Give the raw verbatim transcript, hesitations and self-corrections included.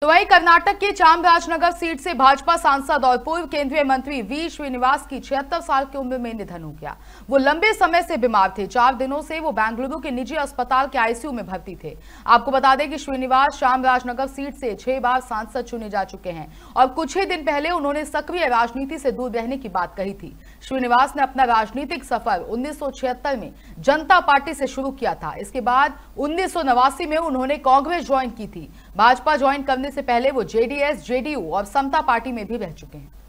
तो वहीं कर्नाटक के चामराजनगर सीट से भाजपा सांसद और पूर्व केंद्रीय मंत्री वी श्रीनिवास की छिहत्तर साल की उम्र में निधन हो गया। वो लंबे समय से बीमार थे। चार दिनों से वो बेंगलुरु के निजी अस्पताल के आईसीयू में भर्ती थे। आपको बता दें कि श्रीनिवास चामराजनगर सीट से छह बार सांसद चुने जा चुके हैं और कुछ ही दिन पहले उन्होंने सक्रिय राजनीति से दूर रहने की बात कही थी। श्रीनिवास ने अपना राजनीतिक सफर उन्नीस सौ छिहत्तर में जनता पार्टी से शुरू किया था। इसके बाद उन्नीस सौ नवासी में उन्होंने कांग्रेस ज्वाइन की थी। भाजपा ज्वाइन करने से पहले वो जेडीएस, जेडीयू और समता पार्टी में भी रह चुके हैं।